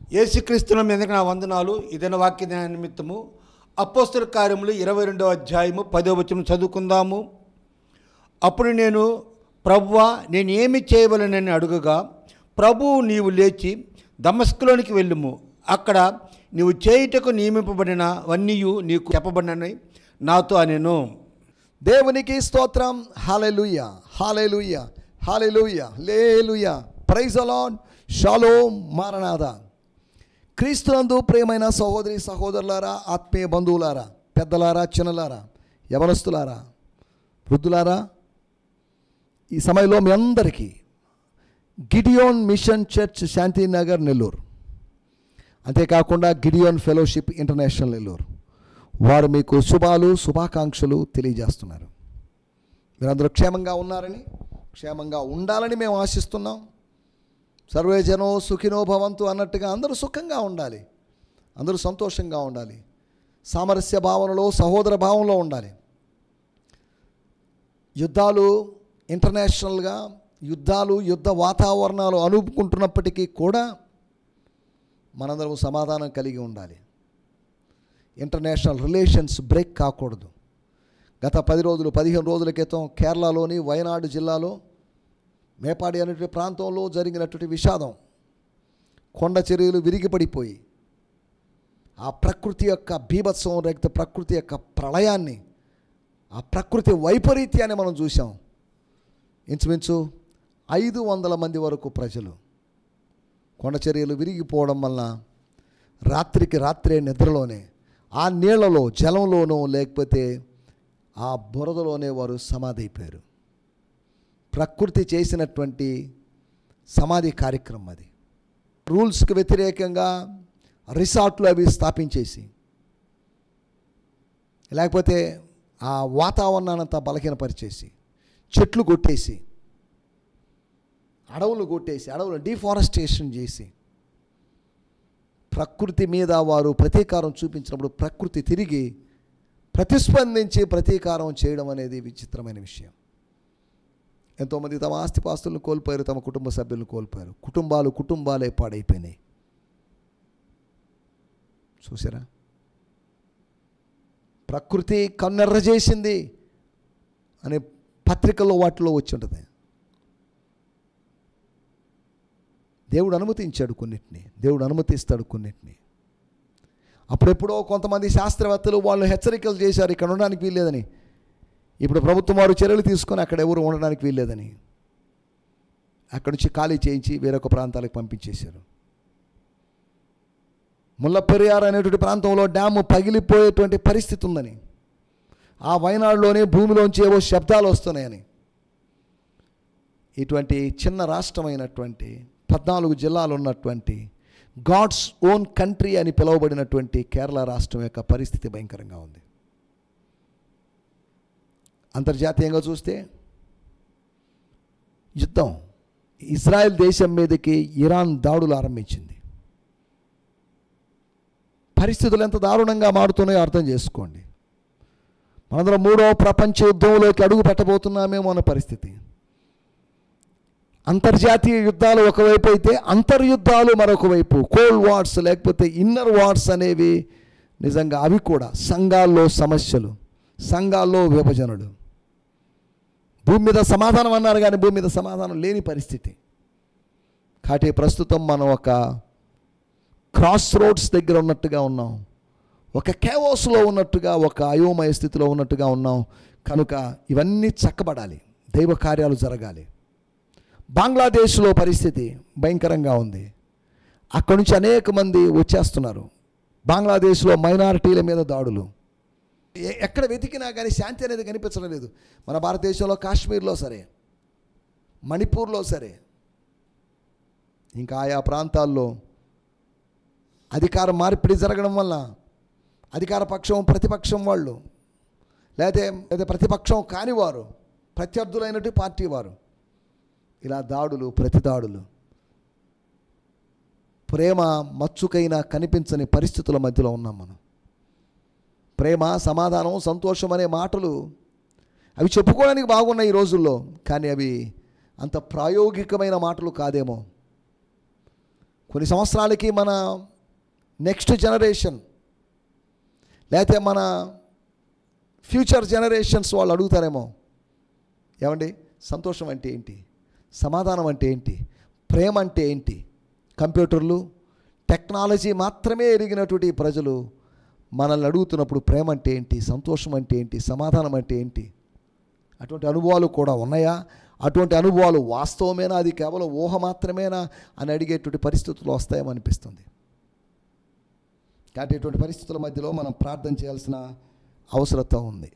యేసుక్రీస్తుల మీదకి నా వందనాలు. ఇదైన వాక్య ధ్యాన నిమిత్తము అపోస్తల కార్యములు 22వ అధ్యాయము 10వ వచనం చదువుకుందాము. అప్పుడు నేను, ప్రభువా, నేను ఏమి చేయవలనని అడుగగా, ప్రభువు, నీవు లేచి దమస్కులోనికి వెళ్ళుము, అక్కడ నీవు చేయుటకు నియమింపబడినవన్నీ నీకు చెప్పబడినని నాతో అనెను. దేవునికి స్తోత్రం. Hallelujah, hallelujah, hallelujah, hallelujah. Praise the Lord. షాలోమ్. మారనాథా. క్రీస్తునందు ప్రియమైన సహోదరి సహోదరులారా, ఆత్మీయ బంధువులారా, పెద్దలారా, చిన్నలారా, యవనస్తులారా, వృద్ధులారా, ఈ సమయంలో మీ అందరికీ Gideon Mission Church Shanthinagar Nellore, అంతేకాకుండా గిడియోన్ ఫెలోషిప్ ఇంటర్నేషనల్ నెల్లూరు వారు మీకు శుభాకాంక్షలు తెలియజేస్తున్నారు. మీరందరూ క్షేమంగా ఉన్నారని, క్షేమంగా ఉండాలని మేము ఆశిస్తున్నాం. సర్వే జనో సుఖినో భవంతు అన్నట్టుగా అందరూ సుఖంగా ఉండాలి, అందరూ సంతోషంగా ఉండాలి, సామరస్య భావనలో, సహోదర భావంలో ఉండాలి. యుద్ధాలు ఇంటర్నేషనల్గా యుద్ధ వాతావరణాలు అనుకుంటున్నప్పటికీ కూడా మనందరం సమాధానం కలిగి ఉండాలి. ఇంటర్నేషనల్ రిలేషన్స్ బ్రేక్ కాకూడదు. గత 15 రోజుల క్రితం కేరళలోని వయనాడు జిల్లాలో మేపాడి అనేటువంటి ప్రాంతంలో జరిగినటువంటి విషాదం, కొండ చర్యలు విరిగిపడిపోయి ఆ ప్రకృతి యొక్క బీభత్సం, లేకపోతే ప్రకృతి యొక్క ప్రళయాన్ని, ఆ ప్రకృతి వైపరీత్యాన్ని మనం చూసాం. ఇంచుమించు 500 మంది వరకు ప్రజలు కొండ చర్యలు విరిగిపోవడం వలన రాత్రికి రాత్రే నిద్రలోనే ఆ నీళ్లలో, జలంలోనూ, లేకపోతే ఆ బురదలోనే వారు సమాధి అయిపోయారు. ప్రకృతి చేసినటువంటి సమాధి కార్యక్రమం అది. రూల్స్కి వ్యతిరేకంగా రిసార్ట్లు అవి స్థాపించేసి, లేకపోతే ఆ వాతావరణాన్ని అంతా బలహీనపరిచేసి, చెట్లు కొట్టేసి, అడవులు డిఫారెస్టేషన్ చేసి, ప్రకృతి మీద వారు ప్రతీకారం చూపించినప్పుడు ప్రకృతి తిరిగి ప్రతిస్పందించి ప్రతీకారం చేయడం అనేది విచిత్రమైన విషయం. ఎంతోమంది తమ ఆస్తిపాస్తులను కోల్పోయారు, తమ కుటుంబ సభ్యులను కోల్పోయారు. కుటుంబాలే పాడైపోయినాయి. చూసారా? ప్రకృతి కన్నెర్ర చేసింది అనే పత్రికల్లో వాటిలో వచ్చి ఉంటుంది. దేవుడు అనుమతించాడు కొన్నిటిని, దేవుడు అనుమతిస్తాడు కొన్నిటిని. అప్పుడెప్పుడో కొంతమంది శాస్త్రవేత్తలు వాళ్ళు హెచ్చరికలు చేశారు, ఇక్కడ ఉండడానికి వీల్లేదని. ఇప్పుడు ప్రభుత్వం వారు చర్యలు తీసుకొని అక్కడ ఎవరు ఉండడానికి వీల్లేదని అక్కడి నుంచి ఖాళీ చేయించి వేరొక ప్రాంతాలకు పంపించేశారు. ముల్లపెరియార్ అనేటువంటి ప్రాంతంలో డ్యాము పగిలిపోయేటువంటి పరిస్థితి ఉందని, ఆ వయనాడులోనే భూమిలోంచి ఏవో శబ్దాలు వస్తున్నాయని, ఇటువంటి చిన్న రాష్ట్రమైనటువంటి 14 జిల్లాలు ఉన్నటువంటి గాడ్స్ ఓన్ కంట్రీ అని పిలువబడినటువంటి కేరళ రాష్ట్రం యొక్క పరిస్థితి భయంకరంగా ఉంది. అంతర్జాతీయంగా చూస్తే యుద్ధం, ఇజ్రాయెల్ దేశం మీదకి ఇరాన్ దాడులు ఆరంభించింది. పరిస్థితులు ఎంత దారుణంగా మారుతున్నాయో అర్థం చేసుకోండి. మనందరం 3వ ప్రపంచ యుద్ధంలోకి అడుగు పెట్టబోతున్నామేమో అన్న పరిస్థితి. అంతర్జాతీయ యుద్ధాలు ఒకవైపు అయితే, అంతర్యుద్ధాలు మరొక వైపు, కోల్డ్ వార్స్ లేకపోతే ఇన్నర్ వార్స్ అనేవి నిజంగా అవి కూడా సంఘాల్లో సమస్యలు, సంఘాల్లో విభజనలు. భూమి మీద సమాధానం అన్నారు కానీ భూమి మీద సమాధానం లేని పరిస్థితి. కాబట్టి ప్రస్తుతం మనం ఒక క్రాస్ రోడ్స్ దగ్గర ఉన్నట్టుగా ఉన్నాం, ఒక కేవోస్లో ఉన్నట్టుగా, ఒక అయోమయ స్థితిలో ఉన్నట్టుగా ఉన్నాం. కనుక ఇవన్నీ చక్కబడాలి, దైవ కార్యాలు జరగాలి. బంగ్లాదేశ్లో పరిస్థితి భయంకరంగా ఉంది. అక్కడి నుంచి అనేక మంది వచ్చేస్తున్నారు. బంగ్లాదేశ్లో మైనారిటీల మీద దాడులు, ఎక్కడ వెతికినా కానీ శాంతి అనేది కనిపించడం లేదు. మన భారతదేశంలో కాశ్మీర్లో సరే, మణిపూర్లో సరే, ఇంకా ఆయా ప్రాంతాల్లో అధికార మార్పిడి జరగడం వల్ల అధికార పక్షం, ప్రతిపక్షం వాళ్ళు, లేదా ప్రతిపక్షం కానివారు, ప్రత్యర్థులైనటువంటి పార్టీ వారు, ఇలా దాడులు, ప్రతిదాడులు, ప్రేమ మచ్చుకైనా కనిపించని పరిస్థితుల మధ్యలో ఉన్నాం మనం. ప్రేమ, సమాధానం, సంతోషం అనే మాటలు అవి చెప్పుకోవడానికి బాగున్నాయి ఈ రోజుల్లో, కానీ అవి అంత ప్రాయోగికమైన మాటలు కాదేమో. కొన్ని సంవత్సరాలకి మన నెక్స్ట్ జనరేషన్ లేకపోతే మన ఫ్యూచర్ జనరేషన్స్ వాళ్ళు అడుగుతారేమో, ఏమండి సంతోషం అంటే ఏంటి, సమాధానం అంటే ఏంటి, ప్రేమ అంటే ఏంటి? కంప్యూటర్లు టెక్నాలజీ మాత్రమే ఎరిగినటువంటి ప్రజలు మనల్ని అడుగుతున్నప్పుడు ప్రేమ అంటే ఏంటి, సంతోషం అంటే ఏంటి, సమాధానం అంటే ఏంటి? అటువంటి అనుభవాలు కూడా ఉన్నాయా? అటువంటి అనుభవాలు వాస్తవమేనా, అది కేవలం ఊహ మాత్రమేనా అని అడిగేటువంటి పరిస్థితులు వస్తాయేమో అనిపిస్తుంది. కాబట్టి ఇటువంటి పరిస్థితుల మధ్యలో మనం ప్రార్థన చేయాల్సిన అవసరత ఉంది.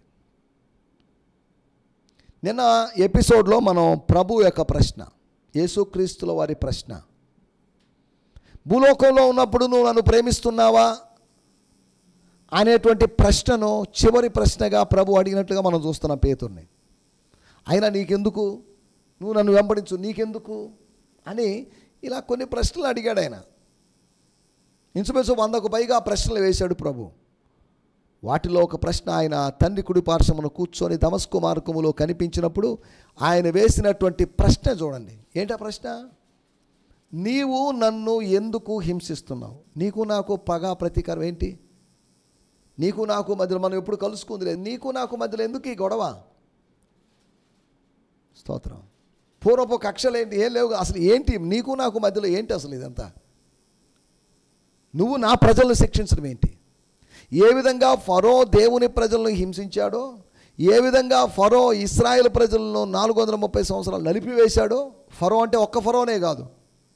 నిన్న ఎపిసోడ్లో మనం ప్రభు యొక్క ప్రశ్న, యేసుక్రీస్తుల వారి ప్రశ్న, భూలోకంలో ఉన్నప్పుడు నువ్వు నన్ను ప్రేమిస్తున్నావా అనేటువంటి ప్రశ్నను చివరి ప్రశ్నగా ప్రభు అడిగినట్లుగా మనం చూస్తున్నాం పేతుర్ని. అయినా నీకెందుకు, నువ్వు నన్ను వెంబడించు, నీకెందుకు అని ఇలా కొన్ని ప్రశ్నలు అడిగాడు ఆయన. ఇంచుమించు 100కు పైగా ప్రశ్నలు వేశాడు ప్రభు. వాటిలో ఒక ప్రశ్న, ఆయన తండ్రి కుడి పార్శ్వమున కూర్చొని దమస్కు మార్గములో కనిపించినప్పుడు ఆయన వేసినటువంటి ప్రశ్న చూడండి. ఏంటా ప్రశ్న? నీవు నన్ను ఎందుకు హింసిస్తున్నావు? నీకు నాకు పగ ప్రతీకారం ఏంటి? నీకు నాకు మధ్యలో మనం ఎప్పుడు కలుసుకుంది లేదు, నీకు నాకు మధ్యలో ఎందుకు ఈ గొడవ? స్తోత్రం. పూర్వపు కక్షలు ఏంటి, ఏం లేవు అసలు. ఏంటి నీకు నాకు మధ్యలో ఏంటి అసలు ఇదంతా? నువ్వు నా ప్రజలను శిక్షించడం ఏంటి? ఏ విధంగా ఫరో దేవుని ప్రజలను హింసించాడో, ఏ విధంగా ఫరో ఇశ్రాయేల్ ప్రజలను 430 సంవత్సరాలు నలిపివేశాడో. ఫరో అంటే ఒక్క ఫరోనే కాదు,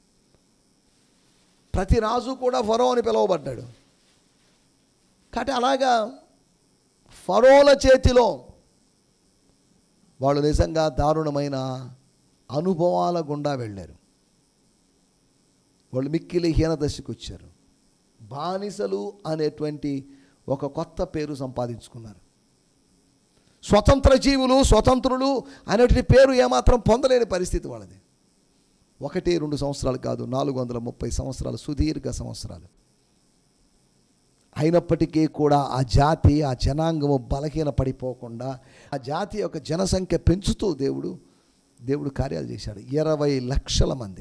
ప్రతి రాజు కూడా ఫరో అని పిలువబడ్డాడు. కాబట్టి అలాగా ఫరోల చేతిలో వాళ్ళు నిజంగా దారుణమైన అనుభవాల గుండా వెళ్ళారు. వాళ్ళు మిక్కిలి హీనదశకు వచ్చారు. బానిసలు అనేటువంటి ఒక కొత్త పేరు సంపాదించుకున్నారు. స్వతంత్ర జీవులు, స్వతంత్రులు అనేటువంటి పేరు ఏమాత్రం పొందలేని పరిస్థితి వాళ్ళది. 1-2 సంవత్సరాలు కాదు, 430 సంవత్సరాలు, సుదీర్ఘ సంవత్సరాలు. అయినప్పటికీ కూడా ఆ జాతి, ఆ జనాంగము బలహీన పడిపోకుండా ఆ జాతి యొక్క జనసంఖ్య పెంచుతూ దేవుడు కార్యాలు చేశాడు. 20 లక్షల మంది,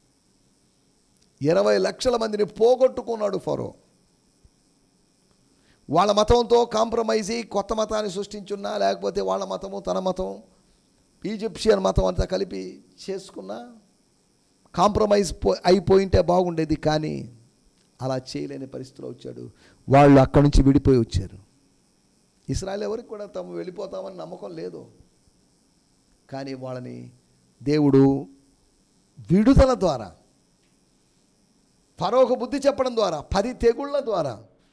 20 లక్షల మందిని పోగొట్టుకున్నాడు ఫరో. వాళ్ళ మతంతో కాంప్రమైజ్ అయ్యి కొత్త మతాన్ని సృష్టించున్నా, లేకపోతే వాళ్ళ మతము తన మతం ఈజిప్షియన్ మతం అంతా కలిపి చేసుకున్నా కాంప్రమైజ్ అయిపోయింటే బాగుండేది. కానీ అలా చేయలేని పరిస్థితిలో వచ్చాడు. వాళ్ళు అక్కడి నుంచి విడిపోయి వచ్చారు. ఇశ్రాయేల్ ఎవరికి కూడా తాము వెళ్ళిపోతామని నమ్మకం లేదు. కానీ వాళ్ళని దేవుడు విడుదల ద్వారా, ఫరోకు బుద్ధి చెప్పడం ద్వారా, 10 తెగుళ్ళ ద్వారా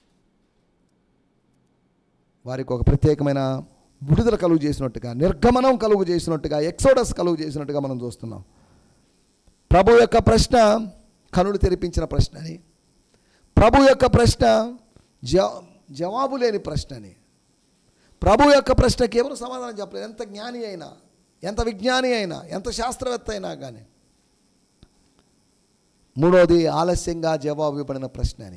వారికి ఒక ప్రత్యేకమైన విడుదల కలుగు చేసినట్టుగా, నిర్గమనం కలుగు చేసినట్టుగా, ఎక్సోడస్ కలుగు చేసినట్టుగా మనం చూస్తున్నాం. ప్రభు యొక్క ప్రశ్న కనులు తెరిపించిన ప్రశ్న అని, ప్రభు యొక్క ప్రశ్న జవాబు లేని ప్రశ్న అని. ప్రభు యొక్క ప్రశ్నకి ఎవరు సమాధానం చెప్పలేదు. ఎంత జ్ఞాని అయినా, ఎంత విజ్ఞాని అయినా, ఎంత శాస్త్రవేత్త అయినా కానీ. మూడోది ఆలస్యంగా జవాబు ఇవ్వబడిన ప్రశ్న అని.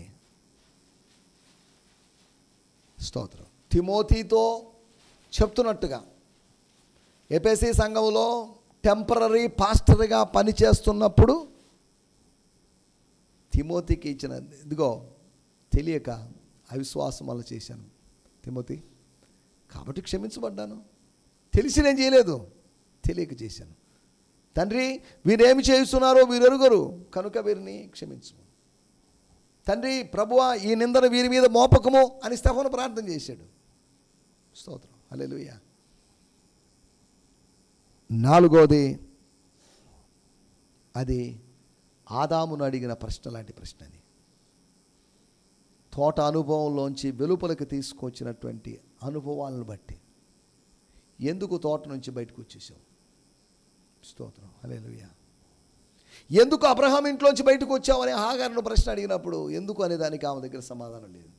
స్తోత్రం. తిమోతితో చెప్తున్నట్టుగా ఎఫెసీ సంఘంలో టెంపరరీ పాస్టర్గా పనిచేస్తున్నప్పుడు తిమోతికి ఇచ్చిన, ఇదిగో తెలియక అవిశ్వాసం వల్ల చేశాను తిమోతి, కాబట్టి క్షమించబడ్డాను. తెలిసి నేను చేయలేదు, తెలియక చేశాను. తండ్రి వీరేమి చేస్తున్నారో వీరు ఎరుగరు కనుక వీరిని క్షమించు. తండ్రి ప్రభువా ఈ నిందను వీరి మీద మోపకము అని స్తెఫను ప్రార్థన చేశాడు. స్తోత్రం, హల్లెలూయా. నాలుగోది, అది ఆదామును అడిగిన ప్రశ్న లాంటి ప్రశ్న. అది తోట అనుభవంలోంచి వెలుపలకు తీసుకొచ్చినటువంటి అనుభవాలను బట్టి ఎందుకు తోట నుంచి బయటకు వచ్చేసావు? స్తోత్రం, హల్లెలూయా. ఎందుకు అబ్రహాం ఇంట్లోంచి బయటకు వచ్చావని హాగారును ప్రశ్న అడిగినప్పుడు ఎందుకు అనే దానికి ఆమె దగ్గర సమాధానం లేదు.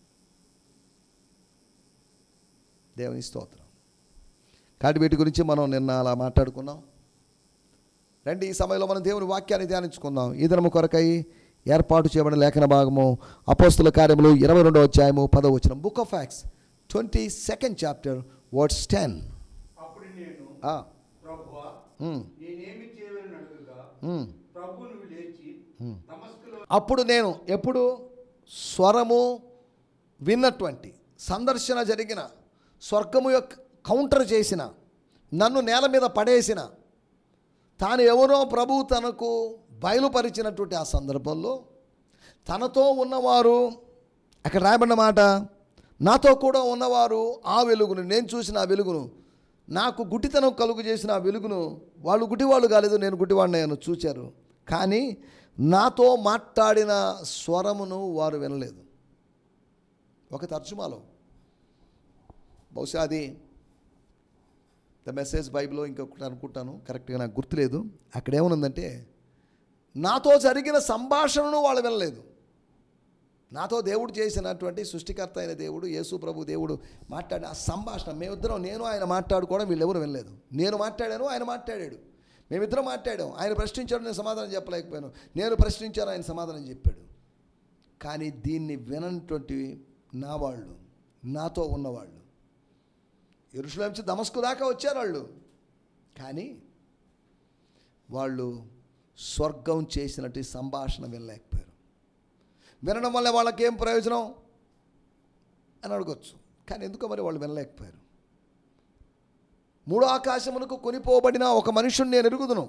దేవుని స్తోత్రం. కాబట్టి వీటి గురించి మనం నిన్న అలా మాట్లాడుకున్నాం. రండి, ఈ సమయంలో మనం దేవుని వాక్యాన్ని ధ్యానించుకుందాం. ఈ దినము కొరకై ఏర్పాటు చేయబడిన లేఖన భాగము అపోస్తుల కార్యములు 22వ అధ్యాయము 10వ వచనం. Book of Acts 22nd chapter words 10. అప్పుడు నేను ప్రభువా నేనేమి చేయవలని అడుగగా ప్రభు నువ్వు లేచి దమస్కులో అప్పుడు నేను ఎప్పుడు స్వరము విన్నటువంటి, సందర్శన జరిగిన, స్వర్గము యొక్క కౌంటర్ చేసిన, నన్ను నేల మీద పడేసిన, తాను ఎవరో ప్రభువు తనకు బయలుపరిచినటువంటి ఆ సందర్భంలో తనతో ఉన్నవారు, అక్కడ రాయబడిన మాట, నాతో కూడా ఉన్నవారు ఆ వెలుగును, నేను చూసిన ఆ వెలుగును, నాకు గుడ్డితనం కలుగు చేసిన ఆ వెలుగును, వాళ్ళు గుడ్డివాళ్ళు కాలేదు, నేను గుడ్డివాడిని చూచారు, కానీ నాతో మాట్లాడిన స్వరమును వారు వినలేదు. ఒక తర్జుమాలో, బహుశా అది ద మెసేజ్ బైబిల్లో ఇంకొకటి అనుకుంటాను, కరెక్ట్గా నాకు గుర్తులేదు. అక్కడ ఏమనుందంటే, నాతో జరిగిన సంభాషణను వాళ్ళు వినలేదు. నాతో దేవుడు చేసినటువంటి సృష్టికర్త అయిన దేవుడు, యేసు ప్రభు దేవుడు మాట్లాడే ఆ సంభాషణ, మేమిద్దరం, నేను ఆయన మాట్లాడుకోవడం వీళ్ళెవరు వినలేదు. నేను మాట్లాడాను, ఆయన మాట్లాడాడు, మేమిద్దరం మాట్లాడాం. ఆయన ప్రశ్నించాడు, నేను సమాధానం చెప్పలేకపోయాను, నేను ప్రశ్నించాను, ఆయన సమాధానం చెప్పాడు. కానీ దీన్ని వినటువంటి నా వాళ్ళు, నాతో ఉన్నవాళ్ళు, యెరూషలేము నుంచి దమస్కు దాకా వచ్చారు వాళ్ళు, కానీ వాళ్ళు స్వర్గం చేసినట్టు సంభాషణ వినలేకపోయారు. వినడం వల్ల వాళ్ళకి ఏం ప్రయోజనం అని అడగొచ్చు, కానీ ఎందుకో మరి వాళ్ళు వినలేకపోయారు. మూడో ఆకాశమునకు కొనిపోబడిన ఒక మనుషుడు నేను ఎరుగుదును,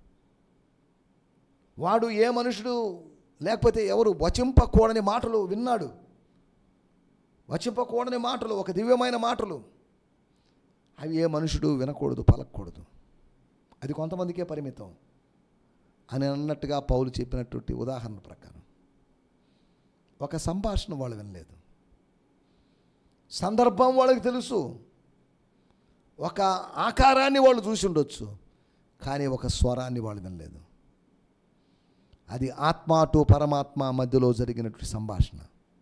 వాడు ఏ మనుషుడు లేకపోతే ఎవరు వచింపకూడని మాటలు విన్నాడు. వచింపకూడని మాటలు, ఒక దివ్యమైన మాటలు, అవి ఏ మనుషుడు వినకూడదు, పలకూడదు, అది కొంతమందికే పరిమితం అని అన్నట్టుగా పౌలు చెప్పినటువంటి ఉదాహరణ ప్రకారం ఒక సంభాషణ వాళ్ళు వినలేదు. సందర్భం వాళ్ళకి తెలుసు, ఒక ఆకారాన్ని వాళ్ళు చూసి ఉండొచ్చు, కానీ ఒక స్వరాన్ని వాళ్ళు వినలేదు. అది ఆత్మ టు పరమాత్మ మధ్యలో జరిగినటువంటి సంభాషణ,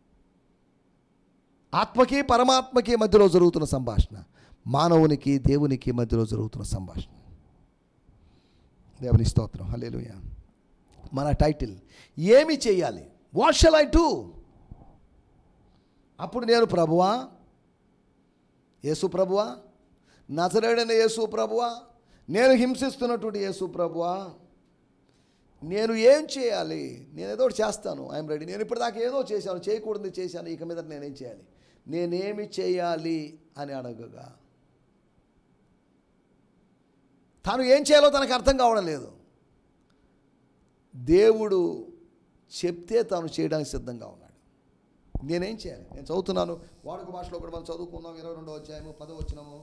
ఆత్మకి పరమాత్మకి మధ్యలో జరుగుతున్న సంభాషణ, మానవునికి దేవునికి మధ్యలో జరుగుతున్న సంభాషణ. దేవుని స్తోత్రం, హల్లెలూయా. మన టైటిల్, ఏమి చేయాలి, వాట్ షల్ ఐ డూ? అప్పుడు నేను, ప్రభువా, యేసు ప్రభువా, నజరేయుడైన యేసు ప్రభువా, నేను హింసిస్తున్నటువంటి యేసు ప్రభువా, నేను ఏం చేయాలి? నేను ఏదో ఒకటి చేస్తాను, ఐఎమ్ రెడీ. నేను ఇప్పటిదాకా ఏదో చేశాను, చేయకూడదు చేశాను, ఇక మీద నేనేం చేయాలి, నేనేమి చేయాలి అని అడగగా, తాను ఏం చేయాలో తనకు అర్థం కావడం లేదు. దేవుడు చెప్తే తాను చేయడానికి సిద్ధంగా ఉన్నాడు. నేనేం చేయాలి? నేను చదువుతున్నాను, వాడుక భాషలో కూడా మనం చదువుకున్నాం, 22వ అధ్యాయము 10వ వచనము.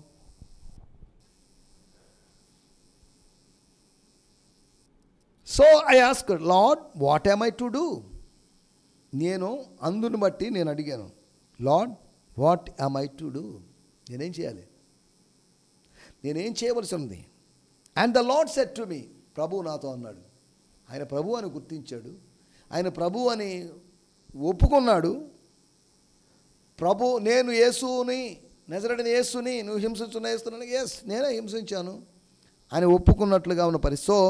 So I ask, Lord, what am I to do? నేను అందుని బట్టి నేను అడిగాను, Lord, what am I to do? నేనేం చేయాలి, నేనేం చేయవలసి ఉంది? And the Lord said to me, ప్రభువు నాతో అన్నాడు. ఆయన ప్రభు అని గుర్తించాడు, ఆయన ప్రభు అని ఒప్పుకున్నాడు. ప్రభు, నేను యేసుని, నజరేయుడైన యేసుని నువ్వు హింసించున్నాను, ఎస్ నేనే హింసించాను అని ఒప్పుకున్నట్లుగా ఉన్న పరిస్థితి. So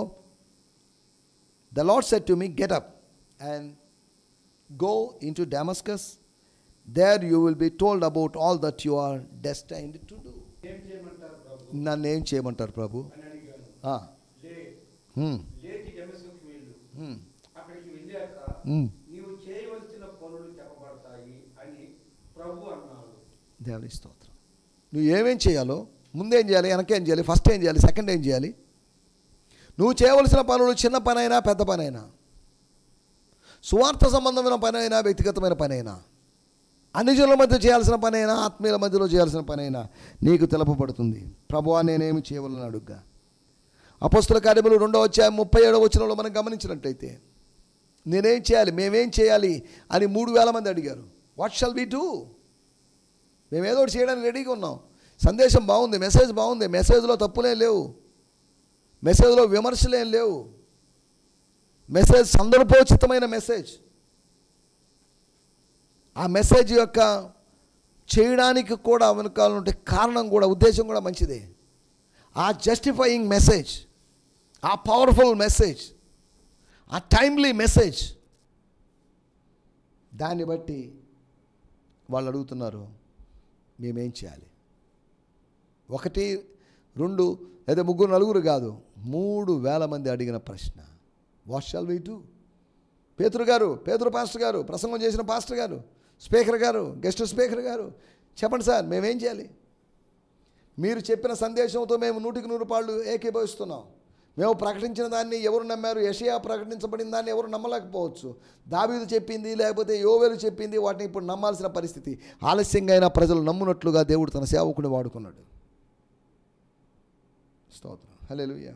the Lord said to me, get up and go in to Damascus, there you will be told about all that you are destined to do. నన్ను ఏం చేయమంటారు ప్రభు? అక్కడికి వెళ్ళాక నీవు చేయవలసిన పనులు చెప్పబడతాయి అని ప్రభు అన్నాడు. దేవుని స్తోత్రం. నువ్వు ఏమేం చేయాలో, ముందేం చేయాలి, వెనకేం చేయాలి, ఫస్ట్ ఏం చేయాలి, సెకండ్ ఏం చేయాలి, నువ్వు చేయవలసిన పనులు, చిన్న పనైనా పెద్ద పనైనా, సువార్త సంబంధమైన పనైనా వ్యక్తిగతమైన పనైనా, అన్ని జనుల మధ్య చేయాల్సిన పనైనా ఆత్మీయుల మధ్యలో చేయాల్సిన పనైనా నీకు తెలుపబడుతుంది. ప్రభువా నేనేమి చేయవలని అడుగ్గా. అపోస్తల కార్యములు 2వ అధ్యాయం 37వ వచనంలో మనం గమనించినట్టయితే, నేనేం చేయాలి, మేమేం చేయాలి అని 3,000 మంది అడిగారు. What shall we do? మేము ఏదో ఒకటి చేయడానికి రెడీగా ఉన్నాం. సందేశం బాగుంది, మెసేజ్ బాగుంది, మెసేజ్లో తప్పులేం లేవు, మెసేజ్లో విమర్శలేం లేవు, మెసేజ్ సందర్భోచితమైన మెసేజ్. ఆ మెసేజ్ యొక్క చేయడానికి కూడా వెనుకాలంటే కారణం కూడా, ఉద్దేశం కూడా మంచిదే. ఆ జస్టిఫైయింగ్ మెసేజ్, ఆ పవర్ఫుల్ మెసేజ్, ఆ టైమ్లీ మెసేజ్, దాన్ని బట్టి వాళ్ళు అడుగుతున్నారు మేమేం చేయాలి. 1, 2 లేదా 3, 4 కాదు, 3,000 మంది అడిగిన ప్రశ్న, వాట్ షాల్ వి డూ? పేతురు పాస్టర్ గారు, ప్రసంగం చేసిన పాస్టర్ గారు, స్పీకర్ గారు, గెస్ట్ స్పీకర్ గారు, చెప్పండి సార్ మేమేం చేయాలి? మీరు చెప్పిన సందేశంతో మేము 100% ఏకీభవిస్తున్నాం. మేము ప్రకటించిన దాన్ని ఎవరు నమ్మారు? యెషయా ప్రకటించబడిన దాన్ని ఎవరు నమ్మలేకపోవచ్చు. దావీదు చెప్పింది లేకపోతే యోవేలు చెప్పింది వాటిని ఇప్పుడు నమ్మాల్సిన పరిస్థితి. ఆలస్యంగా అయినా ప్రజలు నమ్మునట్లుగా దేవుడు తన సేవకుని వాడుకున్నాడు. స్తోత్రం, హల్లెలూయా.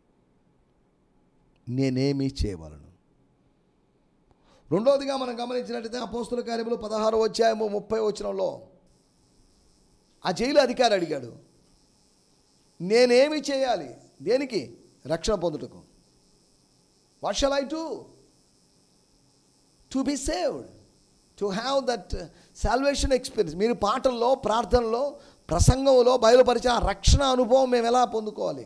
నేనేమి చేయవలను? రెండవదిగా మనం గమనించినట్లయితే అపోస్తుల కార్యములు 16వ అధ్యాయము 30వ వచనంలో ఆ జైలు అధికారి అడిగాడు, నేనేమి చేయాలి? దేనికి? రక్షణ పొందుటకు. What shall I do to be saved, to have that salvation experience? మీరు పాటల్లో, ప్రార్థనలో, ప్రసంగంలో బయలుపరిచిన రక్షణ అనుభవం మేము ఎలా పొందుకోవాలి?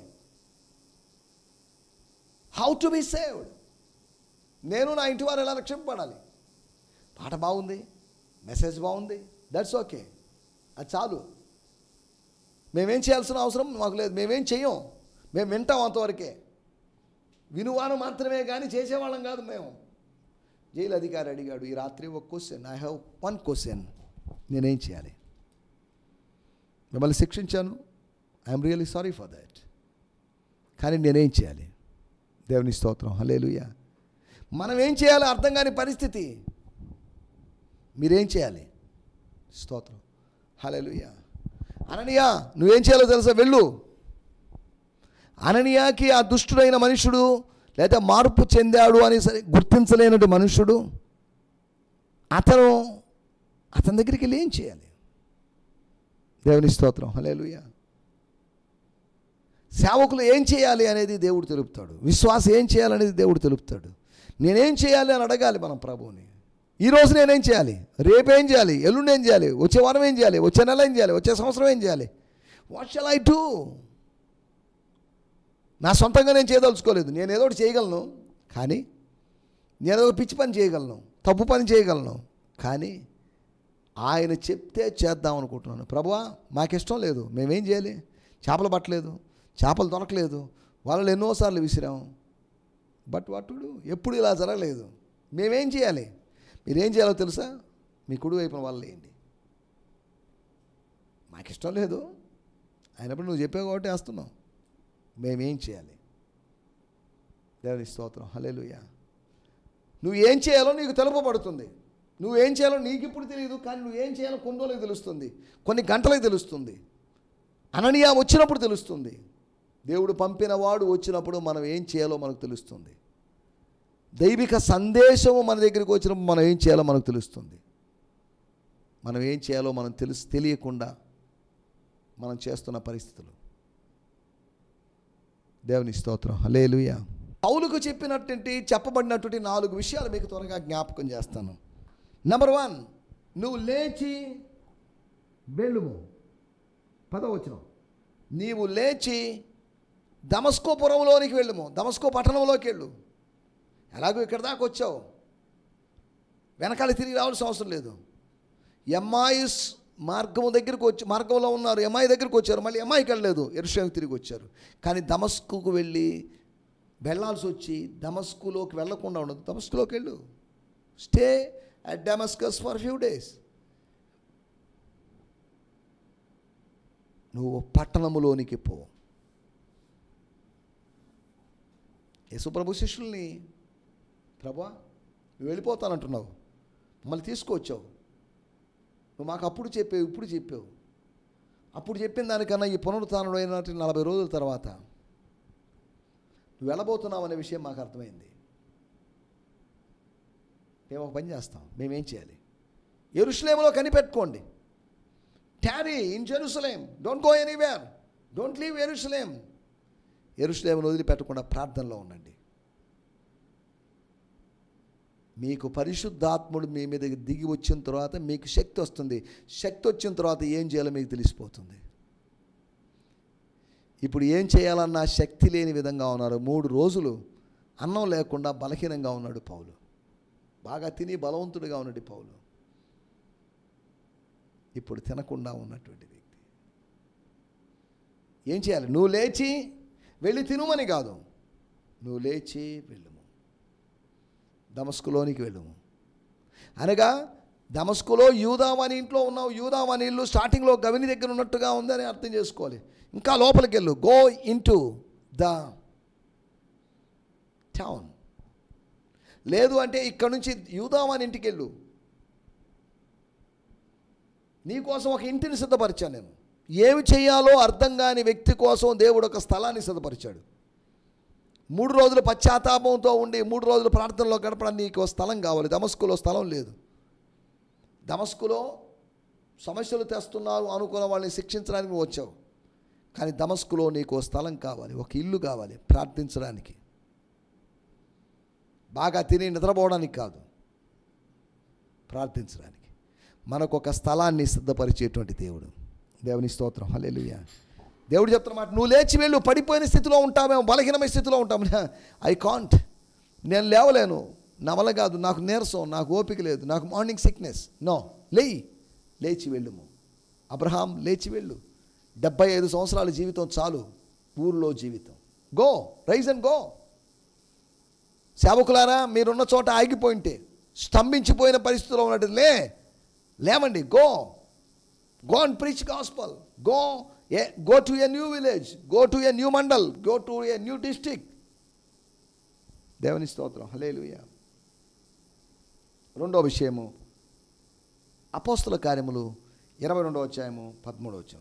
How to be saved? నేను నా ఇంటి వారు ఎలా రక్షింపబడాలి? పాట బాగుంది, మెసేజ్ బాగుంది, దట్స్ ఓకే, అది చాలు. మేమేం చేయాల్సిన అవసరం మాకు లేదు. మేమేం చెయ్యం, మేము వింటాం అంతవరకే. వినువాను మాత్రమే కానీ చేసేవాళ్ళం కాదు మేము. జైలు అధికారి అడిగాడు ఈ రాత్రి ఒక question. I have one question. నేనేం చేయాలి? మిమ్మల్ని శిక్షించాను, I'm really sorry for that. కానీ నేనేం చేయాలి? దేవుని స్తోత్రం, హల్లెలూయా. మనం ఏం చేయాలో అర్థం కాని పరిస్థితి. మీరేం చేయాలి? స్తోత్రం, హల్లెలూయా. అననీయా నువ్వేం చేయాలో తెలుసా? వెళ్ళు. అననీయాకి ఆ దుష్టుడైన మనుషుడు లేదా మార్పు చెందాడు అని గుర్తించలేనటువంటి మనుషుడు అతని దగ్గరికి వెళ్ళి ఏం చేయాలి? దేవుని స్తోత్రం, హల్లెలూయా. సేవకులు ఏం చేయాలి అనేది దేవుడు తెలుపుతాడు. విశ్వాసం ఏం చేయాలనేది దేవుడు తెలుపుతాడు. నేనేం చేయాలి అని అడగాలి మనం ప్రభువుని. ఈరోజు నేనేం చేయాలి? రేపేం చేయాలి? ఎల్లుండి ఏం చేయాలి? వచ్చే వారం ఏం చేయాలి? వచ్చే నెల ఏం చేయాలి? వచ్చే సంవత్సరం ఏం చేయాలి? What shall I do? నా సొంతంగా నేను చేయదలుచుకోలేదు. నేను ఏదో ఒకటి చేయగలను, కానీ నేను ఏదో పిచ్చి పని చేయగలను, తప్పు పని చేయగలను, కానీ ఆయన చెప్తే చేద్దాం అనుకుంటున్నాను. ప్రభువా మాకిష్టం లేదు, మేమేం చేయాలి? చేపలు పట్టలేదు, చేపలు దొరకలేదు, వాళ్ళు ఎన్నోసార్లు విసిరాము. But what to do? ఎప్పుడు ఇలా జరగలేదు. మేమేం చేయాలి? మీరేం చేయాలో తెలుసా? మీ కుడి వైపున వాళ్ళు వేయండి. మాకు ఇష్టం లేదు అయినప్పుడు నువ్వు చెప్పావు కాబట్టి వేస్తున్నావు. మేమేం చేయాలి? దేవుని స్తోత్రం, హల్లెలూయా. నువ్వు ఏం చేయాలో నీకు తెలుపబడుతుంది. నువ్వేం చేయాలో నీకు ఇప్పుడు తెలియదు, కానీ నువ్వేం చేయాలో కొన్ని రోజులకు తెలుస్తుంది, కొన్ని గంటలకు తెలుస్తుంది. అననీయా వచ్చినప్పుడు తెలుస్తుంది. దేవుడు పంపిన వాడు వచ్చినప్పుడు మనం ఏం చేయాలో మనకు తెలుస్తుంది. దైవిక సందేశము మన దగ్గరికి వచ్చినప్పుడు మనం ఏం చేయాలో మనకు తెలుస్తుంది. మనం ఏం చేయాలో మనం తెలియకుండా మనం చేస్తున్న పరిస్థితులు. దేవుని స్తోత్రం, హల్లెలూయా. పౌలుకు చెప్పబడినటువంటి 4 విషయాలు మీకు త్వరగా జ్ఞాపకం చేస్తాను. నెంబర్ 1, నువ్వు లేచి వెళ్ళుము. 10వ వచనం, నీవు లేచి దమస్కో పురంలోనికి వెళ్ళుము. దమస్కో పట్టణంలోకి వెళ్ళు. ఎలాగో ఇక్కడ దాకా వచ్చావు, వెనకాల తిరిగి రావాల్సిన అవసరం లేదు. ఎమ్మాయిస్ మార్గంలో ఉన్నారు. ఎమ్మాయి దగ్గరికి వచ్చారు, మళ్ళీ ఎమ్మాయికి వెళ్ళలేదు, యెరూషలేముకు తిరిగి వచ్చారు. కానీ దమస్కుకు వెళ్ళాల్సి వచ్చి దమస్కులోకి వెళ్ళకుండా ఉండదు. దమస్కులోకి వెళ్ళు. Stay at Damascus for few days. నువ్వు పట్టణములోనికి పో. యేసుప్రభు శిష్యుల్ని, ప్రభువా నువ్వు వెళ్ళిపోతానంటున్నావు, మళ్ళీ తీసుకొచ్చావు, నువ్వు మాకు అప్పుడు చెప్పావు, ఇప్పుడు చెప్పావు. అప్పుడు చెప్పిన దానికన్నా ఈ పునరుత్థానం అయిన 40 రోజుల తర్వాత నువ్వు వెళ్ళబోతున్నావు అనే విషయం మాకు అర్థమైంది. మేము ఒక పని చేస్తాం. మేమేం చేయాలి? యెరూషలేములో కనిపెట్టుకోండి. Tarry in Jerusalem, don't go anywhere, don't leave యెరూషలేం. యెరూషలేమును వదిలిపెట్టకుండా ప్రార్థనలో ఉండండి. మీకు పరిశుద్ధాత్ముడు మీ మీద దిగి వచ్చిన తర్వాత మీకు శక్తి వస్తుంది. శక్తి వచ్చిన తర్వాత ఏం చేయాలో మీకు తెలిసిపోతుంది. ఇప్పుడు ఏం చేయాలన్నా శక్తి లేని విధంగా ఉన్నారు. 3 రోజులు అన్నం లేకుండా బలహీనంగా ఉన్నాడు పౌలు. బాగా తిని బలవంతుడిగా ఉన్నాడు పౌలు. ఇప్పుడు తినకుండా ఉన్నటువంటి వ్యక్తి ఏం చేయాలి? నువ్వు లేచి వెళ్ళి తినుమని కాదు, నువ్వు లేచి వెళ్ళుము. దమస్కులోనికి వెళ్ళుము. అనగా దమస్కులో యూదావాని ఇంట్లో ఉన్నావు. యూదావాని ఇల్లు స్టార్టింగ్లో గవిని దగ్గర ఉన్నట్టుగా ఉందని అర్థం చేసుకోవాలి. ఇంకా లోపలికి వెళ్ళు. Go into the town. లేదు అంటే ఇక్కడ నుంచి యూదావాని ఇంటికి వెళ్ళు. నీకోసం ఒక ఇంటిని సిద్ధపరిచాను నేను. ఏమి చేయాలో అర్థం కాని వ్యక్తి కోసం దేవుడు ఒక స్థలాన్ని సిద్ధపరిచాడు. 3 రోజులు పశ్చాత్తాపంతో ఉండి 3 రోజులు ప్రార్థనలో గడపడానికి నీకు స్థలం కావాలి. దమస్కులో స్థలం లేదు. దమస్కులో సమస్యలు తెస్తున్నారు అనుకున్న వాళ్ళని శిక్షించడానికి నువ్వు వచ్చావు. కానీ దమస్కులో నీకు స్థలం కావాలి, ఒక ఇల్లు కావాలి ప్రార్థించడానికి. బాగా తిని నిద్రపోవడానికి కాదు, ప్రార్థించడానికి. మనకు ఒక స్థలాన్ని సిద్ధపరిచేటువంటి దేవుడు. దేవుని స్తోత్రం. హల్లెలూయా. దేవుడు చెప్తున్నమాట, నువ్వు లేచి వెళ్ళు. పడిపోయిన స్థితిలో ఉంటామేమో, బలహీనమైన స్థితిలో ఉంటాము. ఐ కాంట్, నేను లేవలేను, నా వల్ల కాదు, నాకు నీరసం, నాకు ఓపిక లేదు, నాకు మార్నింగ్ సిక్నెస్. నో, లేచి వెళ్ళుము. అబ్రహాం లేచి వెళ్ళు. 75 సంవత్సరాల జీవితం చాలు, ఊరిలో జీవితం. Go, rise and go. సేవకులారా, మీరున్న చోట ఆగిపోయింటే, స్తంభించిపోయిన పరిస్థితిలో ఉన్నట్టు లేవండి. Go and preach gospel. Go to a new village, go to a new mandal, go to a new district. దేవుని స్తోత్రం. హల్లెలూయా. రెండో విషయము, అపోస్తల కార్యములు 22వ అధ్యాయము 13వ వచనం.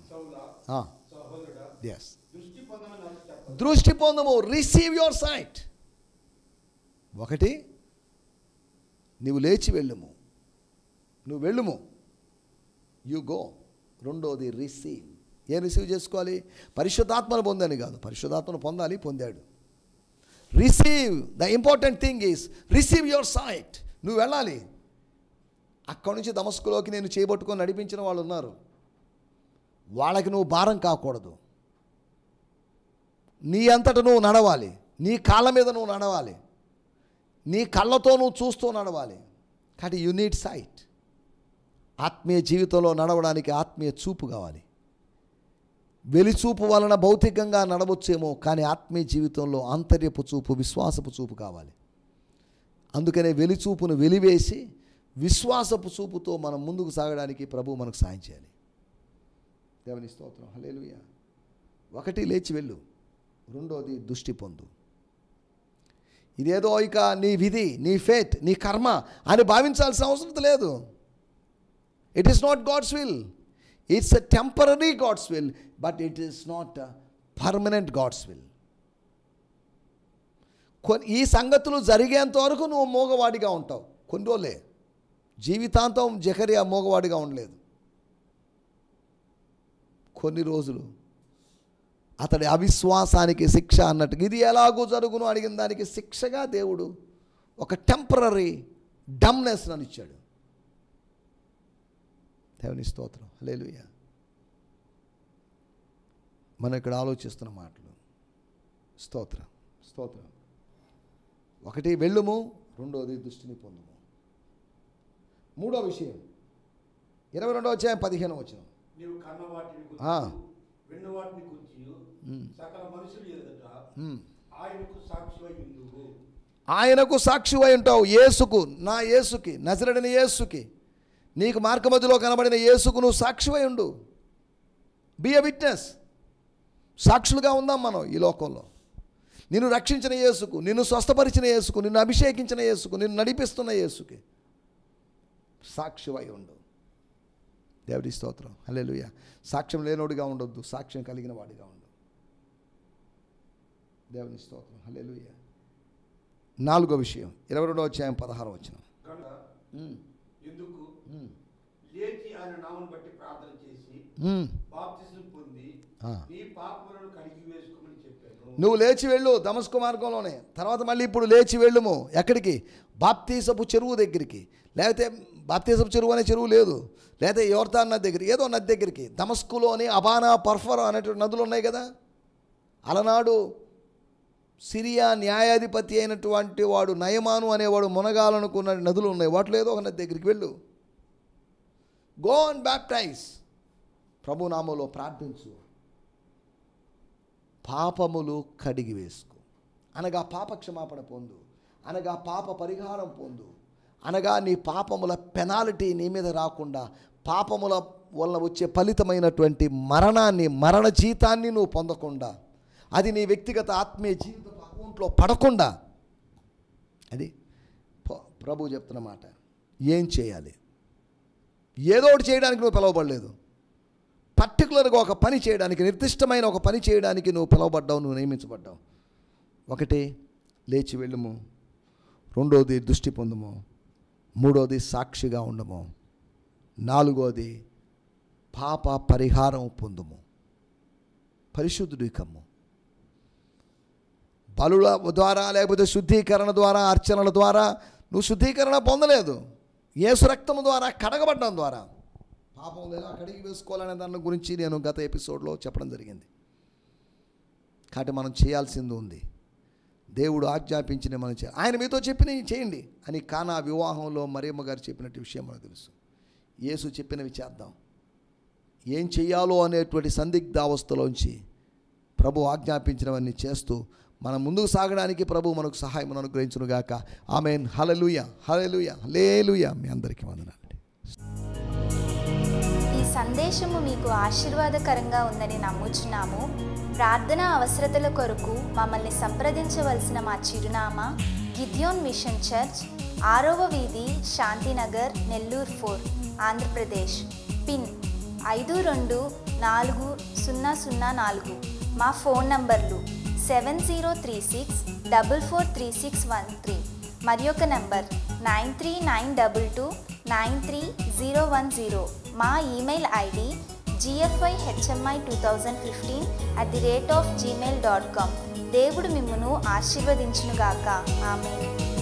yes, దృష్టి పొందుము. Receive your site. ఒకటి, నువ్వు లేచి వెళ్ళుము, నువ్వు వెళ్ళుము, యు గో. రెండోది రిసీవ్. ఏం రిసీవ్ చేసుకోవాలి? పరిశుద్ధాత్మను పొందని కాదు, పరిశుద్ధాత్మను పొందాలి, పొందాడు. Receive. The important thing is receive your sight. నువ్వు వెళ్ళాలి. అక్కడి నుంచి దమస్కులోకి నేను చేయబట్టుకొని నడిపించిన వాళ్ళు ఉన్నారు. వాళ్ళకి నువ్వు భారం కాకూడదు. నీ అంతటా నువ్వు నడవాలి. నీ కాళ్ళ మీద నువ్వు నడవాలి. నీ కళ్ళతో నువ్వు చూస్తూ నడవాలి. కాబట్టి యు నీడ్ సైట్. ఆత్మీయ జీవితంలో నడవడానికి ఆత్మీయ చూపు కావాలి. వెలిచూపు వలన భౌతికంగా నడవచ్చేమో, కానీ ఆత్మీయ జీవితంలో ఆంతర్యపు చూపు, విశ్వాసపు చూపు కావాలి. అందుకనే వెలిచూపును వెలివేసి విశ్వాసపు చూపుతో మనం ముందుకు సాగడానికి ప్రభువు మనకు సాయం చేయాలి. దేవుని స్తోత్రం. హల్లెలూయా. ఒకటి, లేచి వెళ్ళు. రెండోది, దృష్టి పొందు. ఇదేదో ఇక నీ విధి, నీ ఫేట్, నీ కర్మ అని భావించాల్సిన అవసరం లేదు. It is not God's will. It's a temporary God's will, but it is not permanent God's will. ఈ సంగతులు జరిగేంత వరకు నువ్వు మోగవాడిగా ఉంటావు. కొన్ని రోజులే, జీవితాంతం జకరియా మోగవాడిగా ఉండలేదు. కొన్ని రోజులు అతడి అవిశ్వాసానికి శిక్ష అన్నట్టుగా, ఇది ఎలాగో జరుగును అడిగిన దానికి శిక్షగా దేవుడు ఒక టెంపరరీ డమ్నెస్ అని ఇచ్చాడు. దేవుని స్తోత్రం. హల్లెలూయా. మనం ఇక్కడ ఆలోచిస్తున్న మాటలు. స్తోత్రం, స్తోత్రం. ఒకటి, వెళ్ళుము. రెండోది, దృష్టిని పొందుము. మూడో విషయం 22వ అధ్యాయం 15వ వచనం. నీవు కన్న వాటిని విన్న వాటిని గురించి సకల మనుషులు ఎదుట ఆయనకు సాక్షివై ఉండువు. ఆయనకు సాక్షివై ఉంటావు. యేసుకు, నా యేసుకి, నజరేయుడైన యేసుకి, నీకు మార్గమధ్యలో కనబడిన యేసుకు నువ్వు సాక్షివై ఉండు. Be a witness. సాక్షులుగా ఉందాం మనం ఈ లోకంలో. నిన్ను రక్షించిన యేసుకు, నిన్ను స్వస్థపరిచిన యేసుకు, నిన్ను అభిషేకించిన యేసుకు, నిన్ను నడిపిస్తున్న యేసుకి సాక్షివై ఉండు. దేవుడి స్తోత్రం. హల్లెలూయా. సాక్ష్యం లేనోడిగా ఉండొద్దు, సాక్ష్యం కలిగిన వాడిగా ఉండు. దేవుని స్తోత్రం. హల్లెలూయా. నాలుగో విషయం 22వ అధ్యాయం 16వ వచనం. ఎందుకు లేచి ఆయన నామమును బట్టి ప్రార్థన చేసి బాప్తిసం పొంది నీ పాపములను కడిగి వేసుకోమని చెప్పాను. నువ్వు లేచి వెళ్ళు దమస్కు మార్గంలోనే. తర్వాత మళ్ళీ ఇప్పుడు లేచి వెళ్ళుము. ఎక్కడికి? బాప్తీసపు చెరువు దగ్గరికి. లేకపోతే బాప్తీసపు చెరువు అనే చెరువు లేదు, లేకపోతే యోర్దాను నది దగ్గరికి, ఏదో నది దగ్గరికి. దమస్కులోని అబానా, పర్ఫర్ అనేటువంటి నదులు ఉన్నాయి కదా. అలనాడు సిరియా న్యాయాధిపతి అయినటువంటి వాడు నయమాను అనేవాడు మునగాలనుకున్న నదులు ఉన్నాయి. వాటిలో ఏదో ఒక నది దగ్గరికి వెళ్ళు. Go and baptise. ప్రభు నామములో ప్రార్థించు. పాపములు కడిగి వేసుకో, అనగా పాప క్షమాపణ పొందు. అనగా పాప పరిహారం పొందు, అనగా నీ పాపముల పెనాల్టీ నీ మీద రాకుండా, పాపముల వల్ల వచ్చే ఫలితమైనటువంటి మరణాన్ని, మరణ జీతాన్ని నువ్వు పొందకుండా, అది నీ వ్యక్తిగత ఆత్మీయ జీవిత అకౌంట్లో పడకుండా, అది ప్రభు చెప్తున్న మాట. ఏం చేయాలి? ఏదో ఒకటి చేయడానికి నువ్వు పిలువబడలేదు. పర్టికులర్గా ఒక పని చేయడానికి, నిర్దిష్టమైన ఒక పని చేయడానికి నువ్వు పిలువబడ్డావు, నువ్వు నియమించబడ్డావు. ఒకటి, లేచి వెళ్ళుము. రెండోది, దృష్టి పొందుము. మూడోది, సాక్షిగా ఉండము. నాలుగోది, పాప పరిహారం పొందుము. పరిశుద్ధుడి కమ్ము. బలుల ద్వారా లేకపోతే శుద్ధీకరణ ద్వారా, అర్చనల ద్వారా నువ్వు శుద్ధీకరణ పొందలేదు. యేసు రక్తము ద్వారా కడగబడ్డం ద్వారా పాపం ఎలా కడిగి వేసుకోవాలనే దాని గురించి నేను గత ఎపిసోడ్లో చెప్పడం జరిగింది. కాబట్టి మనం చేయాల్సింది ఉంది. దేవుడు ఆజ్ఞాపించిన మనం చేయాలి. ఆయన మీతో చెప్పినవి చేయండి అని కానా వివాహంలో మరియమ్మ గారు చెప్పినట్టు విషయం మనకు తెలుసు. యేసు చెప్పినవి చేద్దాం. ఏం చెయ్యాలో అనేటువంటి సందిగ్ధావస్థలోంచి ప్రభు ఆజ్ఞాపించినవన్నీ చేస్తూ మనం ముందుకు సాగడానికి ప్రభు మనకు సహాయం అనుగ్రహించునుగాక. ఆమేన్. హల్లెలూయా, హల్లెలూయా, హల్లెలూయా. మీ అందరికీ వందనాలు. ఈ సందేశము మీకు ఆశీర్వాదకరంగా ఉందని నమ్ముచున్నాము. ప్రార్థన అవసరతల కొరకు మమ్మల్ని సంప్రదించవలసిన మా చిరునామా గిద్యోన్ మిషన్ చర్చ్, 6వ వీధి, శాంతినగర్, నెల్లూరు 4, ఆంధ్రప్రదేశ్. పిన్ 524004. మా ఫోన్ నంబర్లు 7036443613 మరి ఒక నంబర్ 9392293010. మా ఈమెయిల్ ఐడి gfihmi2015@gmail.com. దేవుడు మిమ్మును ఆశీర్వదించునుగాక. ఆమేన్.